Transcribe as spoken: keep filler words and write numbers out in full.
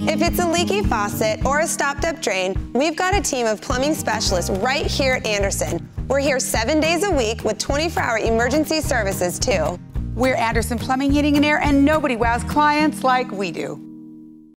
If it's a leaky faucet or a stopped-up drain, we've got a team of plumbing specialists right here at Andersen. We're here seven days a week with twenty-four hour emergency services, too. We're Andersen Plumbing, Heating, and Air, and nobody wows clients like we do.